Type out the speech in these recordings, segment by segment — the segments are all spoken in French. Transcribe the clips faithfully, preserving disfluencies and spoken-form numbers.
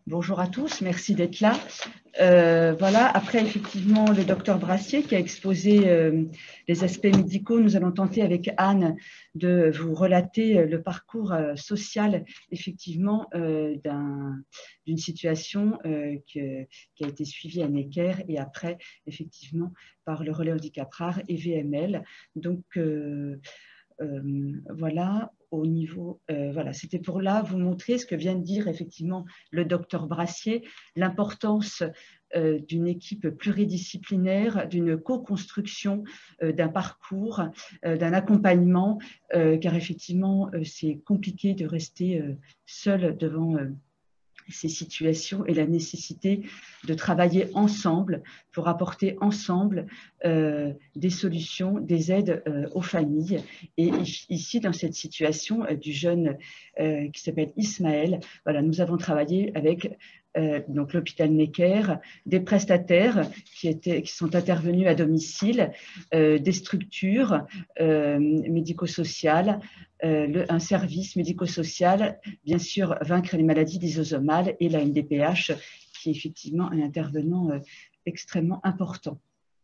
Bonjour à tous, merci d'être là. Euh, voilà, après effectivement le docteur Brassier qui a exposé euh, les aspects médicaux, nous allons tenter avec Anne de vous relater le parcours euh, social effectivement euh, d'un, d'une situation euh, que, qui a été suivie à Necker et après effectivement par le relais handicap rare et V M L. Donc euh, euh, voilà, au niveau, euh, voilà, c'était pour là vous montrer ce que vient de dire effectivement le docteur Brassier, l'importance euh, d'une équipe pluridisciplinaire, d'une co-construction, euh, d'un parcours, euh, d'un accompagnement, euh, car effectivement euh, c'est compliqué de rester euh, seul devant euh, ces situations et la nécessité de travailler ensemble pour apporter ensemble euh, des solutions, des aides euh, aux familles. Et ici, dans cette situation euh, du jeune euh, qui s'appelle Ismaël, voilà, nous avons travaillé avec euh, donc l'hôpital Necker, des prestataires qui, étaient, qui sont intervenus à domicile, euh, des structures euh, médico-sociales, euh, le, un service médico-social, bien sûr, vaincre les maladies lysosomales et la N D P H, qui est effectivement un intervenant euh, extrêmement important.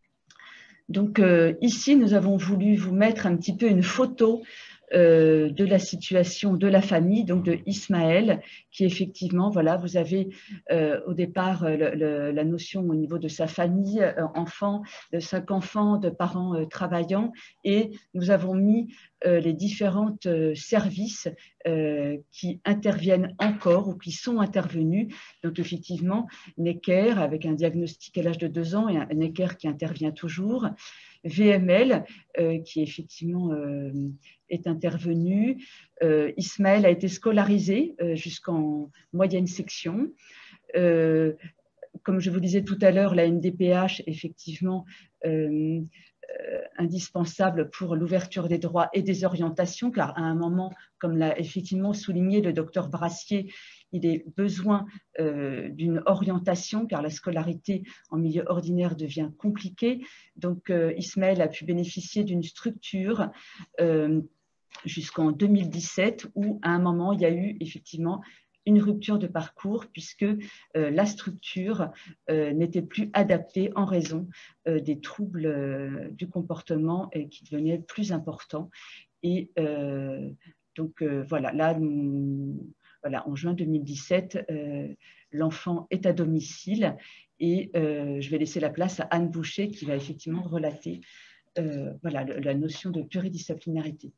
Donc euh, ici, nous avons voulu vous mettre un petit peu une photo euh, de la situation de la famille, donc de Ismaël, qui effectivement, voilà, vous avez euh, au départ le, le, la notion au niveau de sa famille, euh, enfant, de cinq enfants, de parents euh, travaillants, et nous avons mis euh, les différents euh, services euh, qui interviennent encore ou qui sont intervenus. Donc effectivement, Necker avec un diagnostic à l'âge de deux ans et un Necker qui intervient toujours. V M L euh, qui effectivement euh, est intervenu. Euh, Ismaël a été scolarisé euh, jusqu'en moyenne section. Euh, comme je vous disais tout à l'heure, la N D P H, effectivement, euh, euh, indispensable pour l'ouverture des droits et des orientations, car à un moment, comme l'a effectivement souligné le docteur Brassier, il est besoin euh, d'une orientation, car la scolarité en milieu ordinaire devient compliquée. Donc, euh, Ismaël a pu bénéficier d'une structure euh, jusqu'en deux mille dix-sept, où à un moment, il y a eu effectivement une rupture de parcours puisque euh, la structure euh, n'était plus adaptée en raison euh, des troubles euh, du comportement et qui devenaient plus importants. Et euh, donc euh, voilà, là, nous, voilà, en juin deux mille dix-sept, euh, l'enfant est à domicile et euh, je vais laisser la place à Anne Boucher qui va effectivement relater euh, voilà, le, la notion de pluridisciplinarité.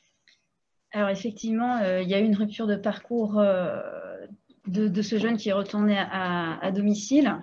Alors effectivement, euh, il y a eu une rupture de parcours euh, de, de ce jeune qui est retourné à, à domicile.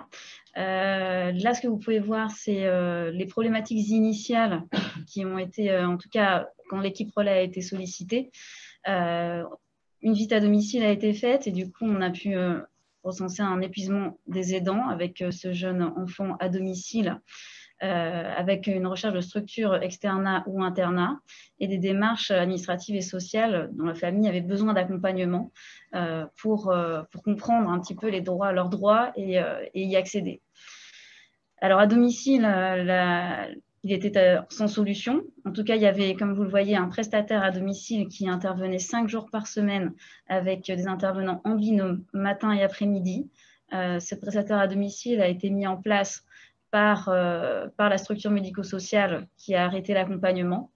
Euh, là, ce que vous pouvez voir, c'est euh, les problématiques initiales qui ont été, euh, en tout cas, quand l'équipe relais a été sollicitée. Euh, une visite à domicile a été faite et du coup, on a pu euh, recenser un épuisement des aidants avec euh, ce jeune enfant à domicile. Euh, avec une recherche de structure externat ou internat et des démarches administratives et sociales dont la famille avait besoin d'accompagnement euh, pour, euh, pour comprendre un petit peu les droits, leurs droits et, euh, et y accéder. Alors à domicile, la, il était sans solution. En tout cas, il y avait, comme vous le voyez, un prestataire à domicile qui intervenait cinq jours par semaine avec des intervenants en binôme matin et après-midi. Euh, ce prestataire à domicile a été mis en place Par, euh, par la structure médico-sociale qui a arrêté l'accompagnement.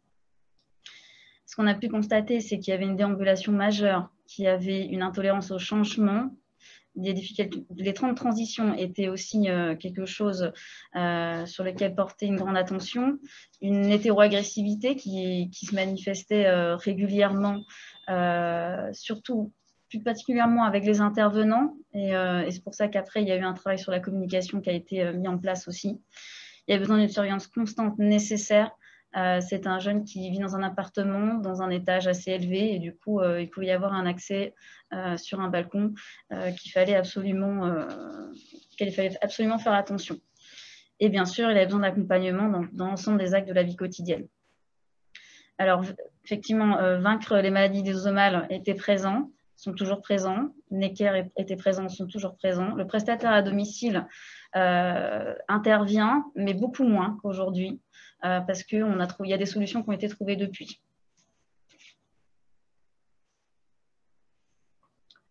Ce qu'on a pu constater, c'est qu'il y avait une déambulation majeure, qu'il y avait une intolérance au changement. Les, les temps de transition étaient aussi euh, quelque chose euh, sur lequel portait une grande attention. Une hétéroagressivité qui, qui se manifestait euh, régulièrement, euh, surtout plus particulièrement avec les intervenants. Et, euh, et c'est pour ça qu'après, il y a eu un travail sur la communication qui a été euh, mis en place aussi. Il y a besoin d'une surveillance constante nécessaire. Euh, c'est un jeune qui vit dans un appartement, dans un étage assez élevé, et du coup, euh, il pouvait y avoir un accès euh, sur un balcon euh, qu'il fallait absolument, euh, qu'il fallait absolument faire attention. Et bien sûr, il a besoin d'accompagnement dans, dans l'ensemble des actes de la vie quotidienne. Alors, effectivement, euh, vaincre les maladies lysosomales était présent, sont toujours présents. Necker était présent, sont toujours présents. Le prestataire à domicile euh, intervient, mais beaucoup moins qu'aujourd'hui, euh, parce qu'il y a des solutions qui ont été trouvées depuis.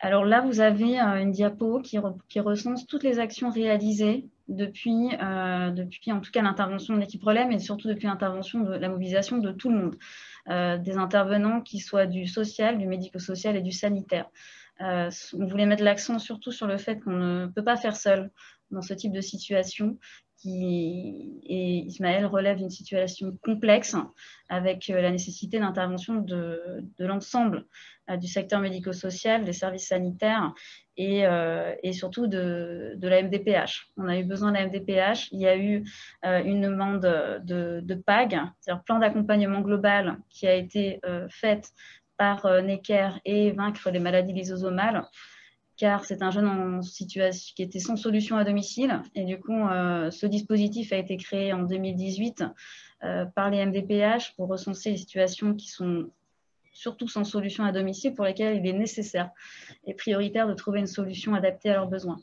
Alors là, vous avez une diapo qui, re, qui recense toutes les actions réalisées depuis, euh, depuis en tout cas l'intervention de l'équipe relais, mais surtout depuis l'intervention de la mobilisation de tout le monde, euh, des intervenants qui soient du social, du médico-social et du sanitaire. Euh, on voulait mettre l'accent surtout sur le fait qu'on ne peut pas faire seul dans ce type de situation. Qui, et Ismaël relève d'une situation complexe avec la nécessité d'intervention de, de l'ensemble euh, du secteur médico-social, des services sanitaires et, euh, et surtout de, de la M D P H. On a eu besoin de la M D P H. Il y a eu euh, une demande de, de P A G, c'est-à-dire plan d'accompagnement global qui a été euh, faite par euh, Necker et Vaincre les maladies lysosomales, car c'est un jeune en situation qui était sans solution à domicile. Et du coup, euh, ce dispositif a été créé en deux mille dix-huit euh, par les M D P H pour recenser les situations qui sont surtout sans solution à domicile, pour lesquelles il est nécessaire et prioritaire de trouver une solution adaptée à leurs besoins.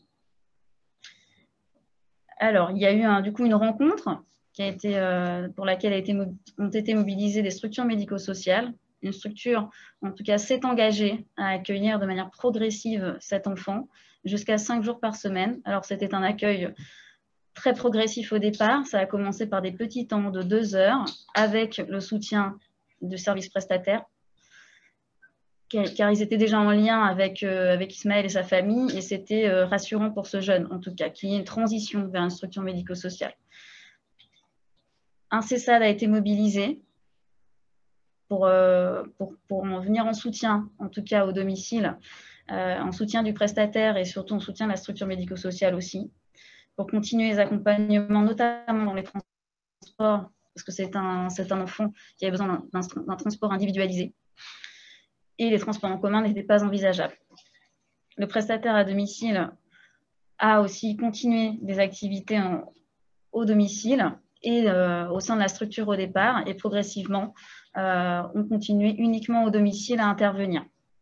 Alors, il y a eu un, du coup une rencontre qui a été, euh, pour laquelle a été, ont été mobilisées des structures médico-sociales. Une structure, en tout cas, s'est engagée à accueillir de manière progressive cet enfant jusqu'à cinq jours par semaine. Alors, c'était un accueil très progressif au départ. Ça a commencé par des petits temps de deux heures avec le soutien du service prestataire, car ils étaient déjà en lien avec, euh, avec Ismaël et sa famille, et c'était euh, rassurant pour ce jeune, en tout cas, qu'il y ait une transition vers une structure médico-sociale. Un C E S A D a été mobilisé pour, euh, pour, pour en venir en soutien, en tout cas au domicile, euh, en soutien du prestataire et surtout en soutien de la structure médico-sociale aussi, pour continuer les accompagnements, notamment dans les transports, parce que c'est un, c'est un enfant qui avait besoin d'un, d'un transport individualisé, et les transports en commun n'étaient pas envisageables. Le prestataire à domicile a aussi continué des activités en, au domicile et euh, au sein de la structure au départ, et progressivement, euh, on continuait uniquement au domicile à intervenir.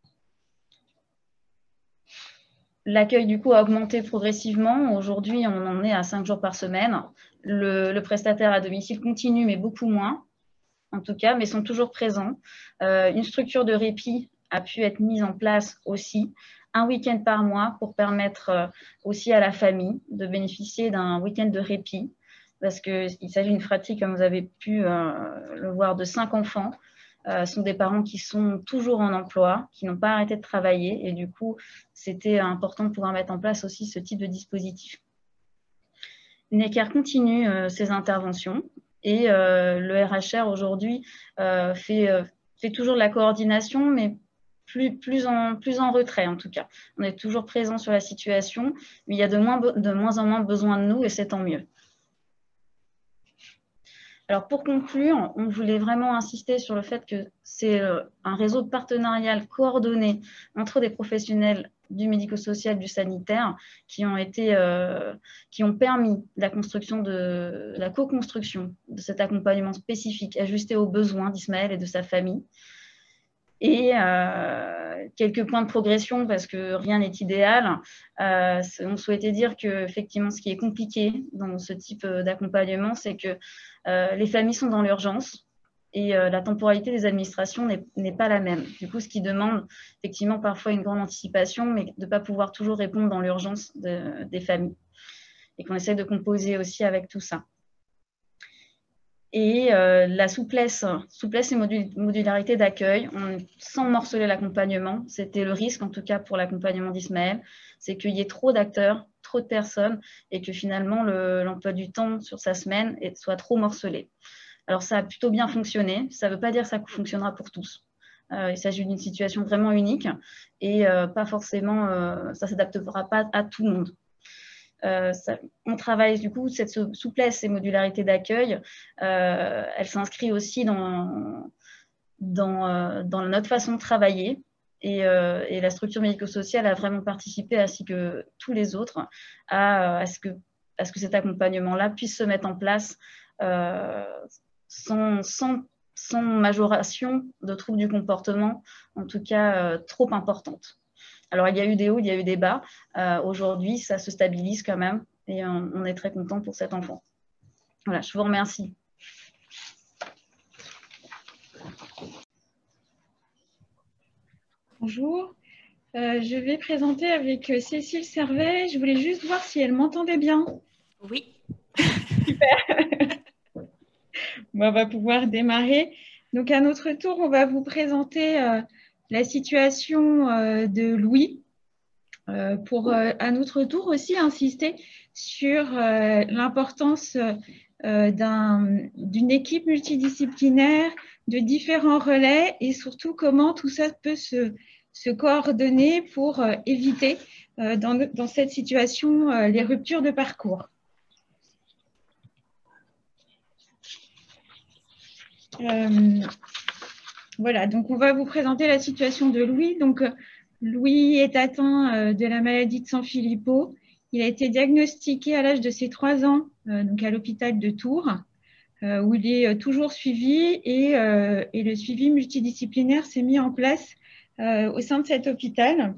L'accueil, du coup, a augmenté progressivement. Aujourd'hui, on en est à cinq jours par semaine. Le, le prestataire à domicile continue, mais beaucoup moins, en tout cas, mais sont toujours présents. Euh, une structure de répit a pu être mise en place aussi, un week-end par mois, pour permettre euh, aussi à la famille de bénéficier d'un week-end de répit, parce qu'il s'agit d'une fratrie, comme vous avez pu euh, le voir, de cinq enfants. Euh, sont des parents qui sont toujours en emploi, qui n'ont pas arrêté de travailler, et du coup, c'était important de pouvoir mettre en place aussi ce type de dispositif. Necker continue euh, ses interventions, et euh, le R H R aujourd'hui euh, fait, euh, fait toujours de la coordination, mais plus, plus, en, plus en retrait en tout cas. On est toujours présent sur la situation, mais il y a de moins, de moins en moins besoin de nous, et c'est tant mieux. Alors pour conclure, on voulait vraiment insister sur le fait que c'est un réseau partenarial coordonné entre des professionnels du médico-social, du sanitaire, qui ont été, euh, qui ont permis la construction de la co-construction de cet accompagnement spécifique ajusté aux besoins d'Ismaël et de sa famille. Et euh, quelques points de progression, parce que rien n'est idéal. Euh, on souhaitait dire que, effectivement, ce qui est compliqué dans ce type d'accompagnement, c'est que euh, les familles sont dans l'urgence, et euh, la temporalité des administrations n'est pas la même. Du coup, ce qui demande effectivement parfois une grande anticipation, mais de ne pas pouvoir toujours répondre dans l'urgence de, des familles. Et qu'on essaie de composer aussi avec tout ça. Et euh, la souplesse, souplesse et modul modularité d'accueil, sans morceler l'accompagnement, c'était le risque, en tout cas pour l'accompagnement d'Ismaël, c'est qu'il y ait trop d'acteurs, trop de personnes, et que finalement l'emploi du temps sur sa semaine soit trop morcelé. Alors ça a plutôt bien fonctionné, ça ne veut pas dire que ça fonctionnera pour tous. Euh, il s'agit d'une situation vraiment unique, et euh, pas forcément, euh, ça ne s'adaptera pas à tout le monde. Euh, ça, on travaille du coup cette souplesse et modularité d'accueil, euh, elle s'inscrit aussi dans, dans, euh, dans notre façon de travailler, et, euh, et la structure médico-sociale a vraiment participé, ainsi que tous les autres, à, à, ce, que, à ce que cet accompagnement-là puisse se mettre en place euh, sans, sans, sans majoration de troubles du comportement, en tout cas euh, trop importante. Alors, il y a eu des hauts, il y a eu des bas. Euh, Aujourd'hui, ça se stabilise quand même, et on, on est très content pour cet enfant. Voilà, je vous remercie. Bonjour. Euh, je vais présenter avec Cécile Servet. Je voulais juste voir si elle m'entendait bien. Oui. Super. Bon, on va pouvoir démarrer. Donc, à notre tour, on va vous présenter euh, la situation euh, de Louis. Euh, pour, euh, à notre tour, aussi insister sur euh, l'importance euh, d'un, d'une équipe multidisciplinaire, de différents relais et surtout comment tout ça peut se, se coordonner pour euh, éviter euh, dans, dans cette situation euh, les ruptures de parcours. Euh, voilà, donc on va vous présenter la situation de Louis. Donc, Louis est atteint euh, de la maladie de Sanfilippo. Il a été diagnostiqué à l'âge de ses trois ans, euh, donc à l'hôpital de Tours, euh, où il est euh, toujours suivi et, euh, et le suivi multidisciplinaire s'est mis en place euh, au sein de cet hôpital.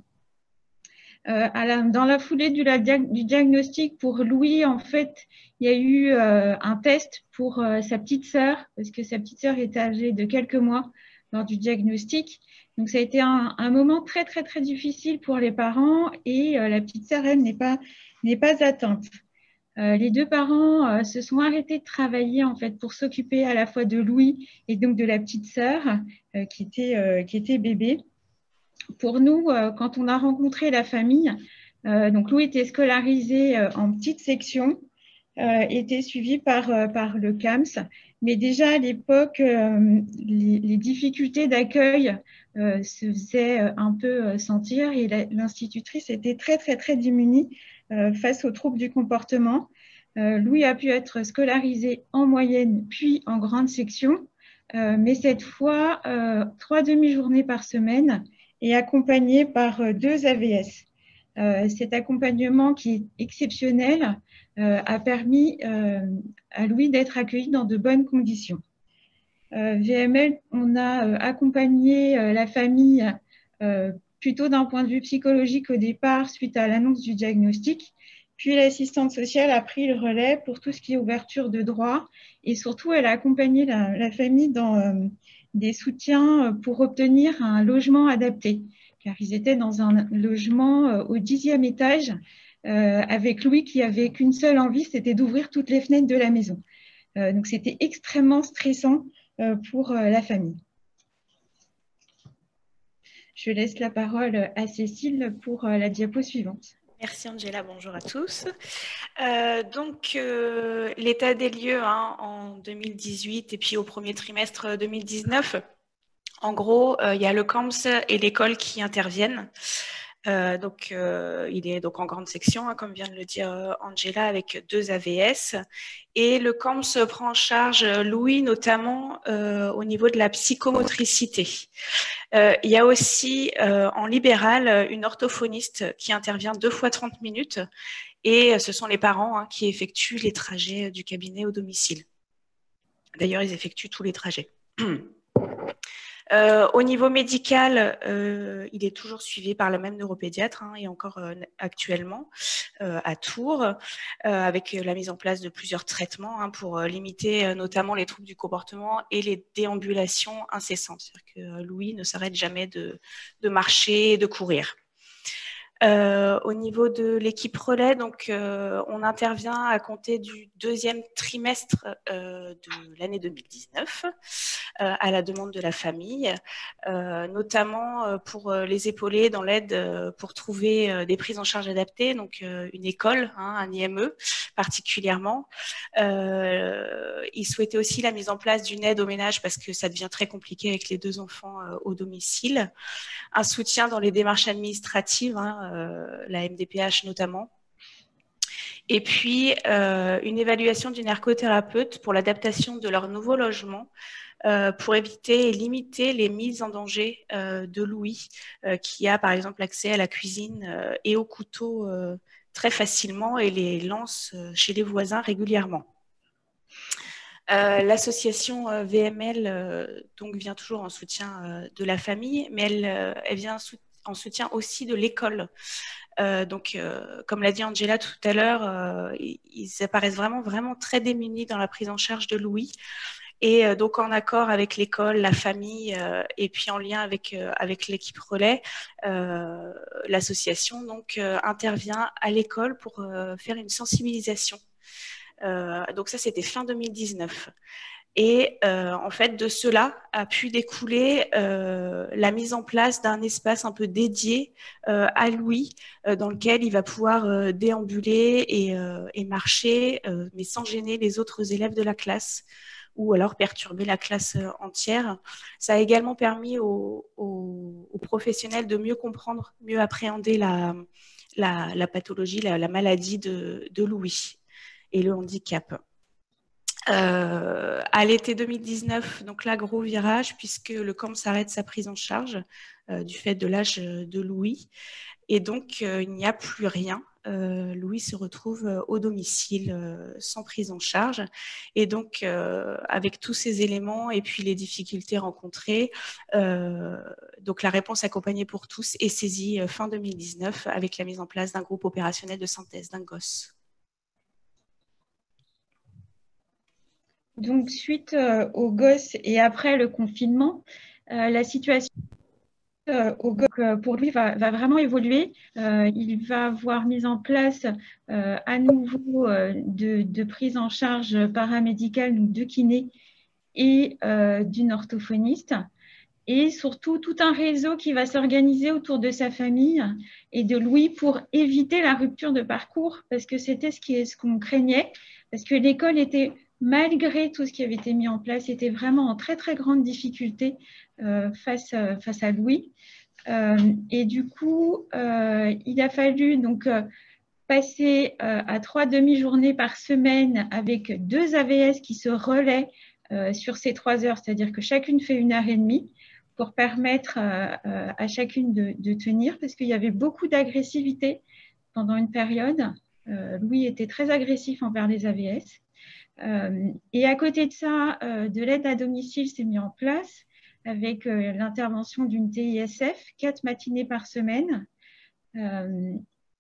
Euh, à la, dans la foulée du, la, du diagnostic pour Louis, en fait, il y a eu euh, un test pour euh, sa petite sœur, parce que sa petite sœur était âgée de quelques mois lors du diagnostic. Donc, ça a été un, un moment très, très, très difficile pour les parents et euh, la petite sœur, elle, n'est pas, n'est pas atteinte. Euh, les deux parents euh, se sont arrêtés de travailler en fait pour s'occuper à la fois de Louis et donc de la petite sœur euh, qui était, euh, qui était bébé. Pour nous, euh, quand on a rencontré la famille, euh, donc Louis était scolarisé euh, en petite section, euh, était suivi par, euh, par le C A M S, mais déjà à l'époque, euh, les, les difficultés d'accueil euh, se faisaient un peu sentir et la, l'institutrice était très, très, très démunie euh, face aux troubles du comportement. Euh, Louis a pu être scolarisé en moyenne puis en grande section, euh, mais cette fois, euh, trois demi-journées par semaine et accompagné par deux A V S. Euh, cet accompagnement qui est exceptionnel euh, a permis euh, à Louis d'être accueilli dans de bonnes conditions. Euh, V M L, on a euh, accompagné euh, la famille euh, plutôt d'un point de vue psychologique au départ suite à l'annonce du diagnostic. Puis l'assistante sociale a pris le relais pour tout ce qui est ouverture de droits et surtout elle a accompagné la, la famille dans euh, des soutiens pour obtenir un logement adapté, car ils étaient dans un logement au dixième étage euh, avec Louis qui avait qu'une seule envie, c'était d'ouvrir toutes les fenêtres de la maison. Euh, donc c'était extrêmement stressant euh, pour euh, la famille. Je laisse la parole à Cécile pour euh, la diapo suivante. Merci Angela, bonjour à tous. Euh, donc, euh, l'état des lieux hein, en deux mille dix-huit et puis au premier trimestre deux mille dix-neuf, en gros, euh, il y a le C A M S et l'école qui interviennent. Euh, donc, euh, il est donc en grande section, hein, comme vient de le dire euh, Angela, avec deux A V S. Et le C A M S prend en charge Louis, notamment euh, au niveau de la psychomotricité. Euh, il y a aussi euh, en libéral une orthophoniste qui intervient deux fois trente minutes et ce sont les parents hein, qui effectuent les trajets du cabinet au domicile. D'ailleurs, ils effectuent tous les trajets. Euh, au niveau médical, euh, il est toujours suivi par le même neuropédiatre hein, et encore euh, actuellement euh, à Tours, euh, avec la mise en place de plusieurs traitements hein, pour euh, limiter euh, notamment les troubles du comportement et les déambulations incessantes. C'est-à-dire que euh, Louis ne s'arrête jamais de, de marcher et de courir. Euh, au niveau de l'équipe relais, donc euh, on intervient à compter du deuxième trimestre euh, de l'année deux mille dix-neuf euh, à la demande de la famille, euh, notamment euh, pour euh, les épauler dans l'aide euh, pour trouver euh, des prises en charge adaptées, donc euh, une école, hein, un I M E particulièrement. Euh, ils souhaitaient aussi la mise en place d'une aide au ménage parce que ça devient très compliqué avec les deux enfants euh, au domicile. Un soutien dans les démarches administratives, hein, euh, la M D P H notamment. Et puis, euh, une évaluation d'une ergothérapeute pour l'adaptation de leur nouveau logement euh, pour éviter et limiter les mises en danger euh, de Louis, euh, qui a par exemple accès à la cuisine euh, et au couteau euh, très facilement et les lance chez les voisins régulièrement. Euh, l'association euh, V M L euh, donc vient toujours en soutien euh, de la famille, mais elle, euh, elle vient sou en soutien aussi de l'école. Euh, donc, euh, comme l'a dit Angela tout à l'heure, euh, ils, ils apparaissent vraiment, vraiment très démunis dans la prise en charge de Louis. Et euh, donc, en accord avec l'école, la famille, euh, et puis en lien avec, euh, avec l'équipe relais, euh, l'association donc euh, intervient à l'école pour euh, faire une sensibilisation. Euh, donc ça, c'était fin deux mille dix-neuf. Et euh, en fait, de cela a pu découler euh, la mise en place d'un espace un peu dédié euh, à Louis, euh, dans lequel il va pouvoir euh, déambuler et, euh, et marcher, euh, mais sans gêner les autres élèves de la classe ou alors perturber la classe entière. Ça a également permis aux, aux, aux professionnels de mieux comprendre, mieux appréhender la, la, la pathologie, la, la maladie de, de Louis et le handicap. Euh, à l'été deux mille dix-neuf, donc là, gros virage, puisque le camp s'arrête sa prise en charge euh, du fait de l'âge de Louis. Et donc, euh, il n'y a plus rien. Euh, Louis se retrouve euh, au domicile euh, sans prise en charge. Et donc, euh, avec tous ces éléments et puis les difficultés rencontrées, euh, donc la réponse accompagnée pour tous est saisie euh, fin deux mille dix-neuf avec la mise en place d'un groupe opérationnel de synthèse d'un gosse. Donc, suite euh, au gosse et après le confinement, euh, la situation euh, au gosse, euh, pour lui va, va vraiment évoluer. Euh, il va avoir mis en place euh, à nouveau euh, de, de prise en charge paramédicale, donc de kiné et euh, d'une orthophoniste. Et surtout, tout un réseau qui va s'organiser autour de sa famille et de Louis pour éviter la rupture de parcours, parce que c'était ce qui, ce qu'on craignait, parce que l'école était, malgré tout ce qui avait été mis en place, était vraiment en très, très grande difficulté euh, face, euh, face à Louis. Euh, et du coup, euh, il a fallu donc euh, passer euh, à trois demi-journées par semaine avec deux A V S qui se relaient euh, sur ces trois heures, c'est-à-dire que chacune fait une heure et demie pour permettre euh, euh, à chacune de, de tenir, parce qu'il y avait beaucoup d'agressivité pendant une période. Euh, Louis était très agressif envers les A V S. Euh, et à côté de ça, euh, de l'aide à domicile s'est mis en place avec euh, l'intervention d'une T I S F, quatre matinées par semaine, euh,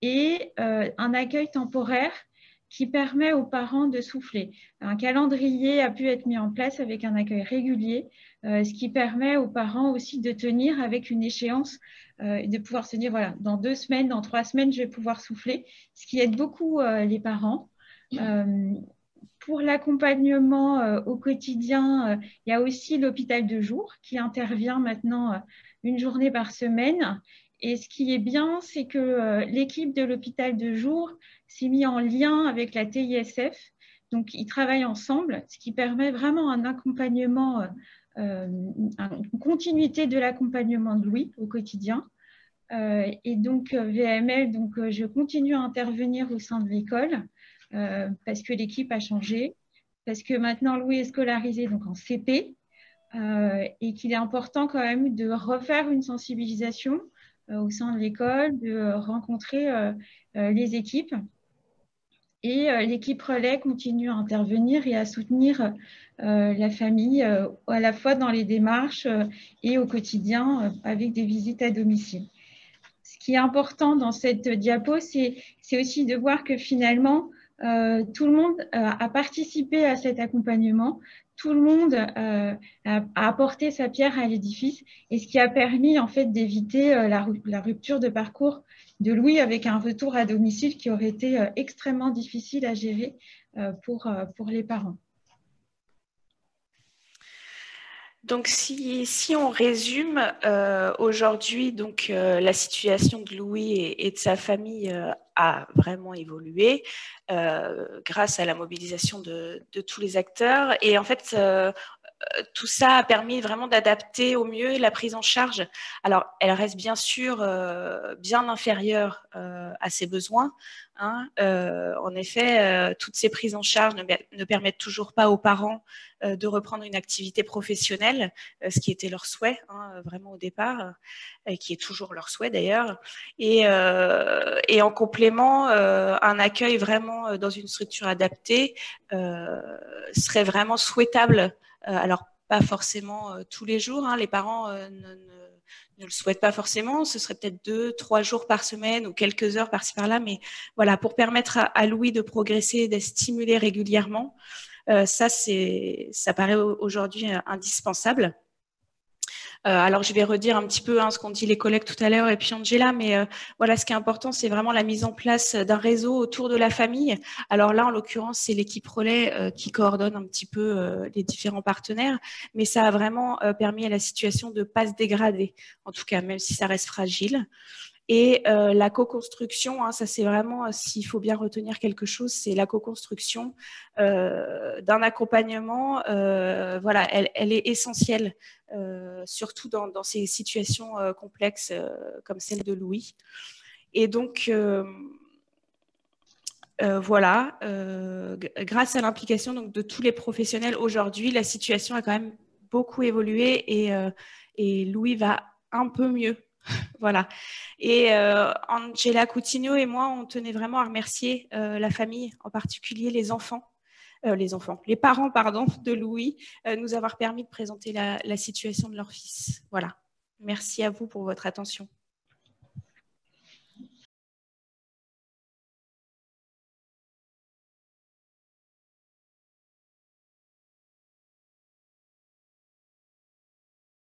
et euh, un accueil temporaire qui permet aux parents de souffler. Un calendrier a pu être mis en place avec un accueil régulier, euh, ce qui permet aux parents aussi de tenir avec une échéance, euh, de pouvoir se dire, voilà, dans deux semaines, dans trois semaines, je vais pouvoir souffler, ce qui aide beaucoup euh, les parents. Euh, pour l'accompagnement euh, au quotidien, euh, il y a aussi l'hôpital de jour qui intervient maintenant euh, une journée par semaine. Et ce qui est bien, c'est que euh, l'équipe de l'hôpital de jour s'est mise en lien avec la T I S F. Donc, ils travaillent ensemble, ce qui permet vraiment un accompagnement, euh, une continuité de l'accompagnement de Louis au quotidien. Euh, et donc, V M L, donc, je continue à intervenir au sein de l'école euh, parce que l'équipe a changé, parce que maintenant, Louis est scolarisé donc, en C P euh, et qu'il est important quand même de refaire une sensibilisation au sein de l'école, de rencontrer euh, euh, les équipes. Et euh, l'équipe relais continue à intervenir et à soutenir euh, la famille euh, à la fois dans les démarches euh, et au quotidien euh, avec des visites à domicile. Ce qui est important dans cette diapo, c'est aussi de voir que finalement, euh, tout le monde euh, a participé à cet accompagnement. Tout le monde euh, a, a apporté sa pierre à l'édifice, et ce qui a permis en fait d'éviter euh, la, la rupture de parcours de Louis avec un retour à domicile qui aurait été euh, extrêmement difficile à gérer euh, pour, euh, pour les parents. Donc, si, si on résume, euh, aujourd'hui, donc euh, la situation de Louis et, et de sa famille euh, a vraiment évolué euh, grâce à la mobilisation de, de tous les acteurs. Et en fait, euh, tout ça a permis vraiment d'adapter au mieux la prise en charge. Alors, elle reste bien sûr euh, bien inférieure euh, à ses besoins. Hein. Euh, en effet, euh, toutes ces prises en charge ne, ne permettent toujours pas aux parents euh, de reprendre une activité professionnelle, euh, ce qui était leur souhait, hein, vraiment au départ, et qui est toujours leur souhait d'ailleurs. Et, euh, et en complément, euh, un accueil vraiment dans une structure adaptée euh, serait vraiment souhaitable. Euh, alors, pas forcément euh, tous les jours, hein, les parents euh, ne, ne, ne le souhaitent pas forcément, ce serait peut-être deux, trois jours par semaine ou quelques heures par-ci par-là, mais voilà, pour permettre à, à Louis de progresser, d'être stimulé régulièrement, Euh, ça, c'est, ça paraît aujourd'hui indispensable. Euh, alors, je vais redire un petit peu hein, ce qu'ont dit les collègues tout à l'heure et puis Angela, mais euh, voilà, ce qui est important, c'est vraiment la mise en place d'un réseau autour de la famille. Alors là, en l'occurrence, c'est l'équipe relais euh, qui coordonne un petit peu euh, les différents partenaires, mais ça a vraiment euh, permis à la situation de ne pas se dégrader, en tout cas, même si ça reste fragile. Et euh, la co-construction, hein, ça c'est vraiment, euh, s'il faut bien retenir quelque chose, c'est la co-construction euh, d'un accompagnement. Euh, voilà, elle, elle est essentielle, euh, surtout dans, dans ces situations euh, complexes euh, comme celle de Louis. Et donc, euh, euh, voilà, euh, grâce à l'implication donc de tous les professionnels aujourd'hui, la situation a quand même beaucoup évolué et, euh, et Louis va un peu mieux. Voilà. Et euh, Angela Coutinho et moi, on tenait vraiment à remercier euh, la famille, en particulier les enfants, euh, les enfants, les parents, pardon, de Louis, euh, nous avoir permis de présenter la, la situation de leur fils. Voilà. Merci à vous pour votre attention.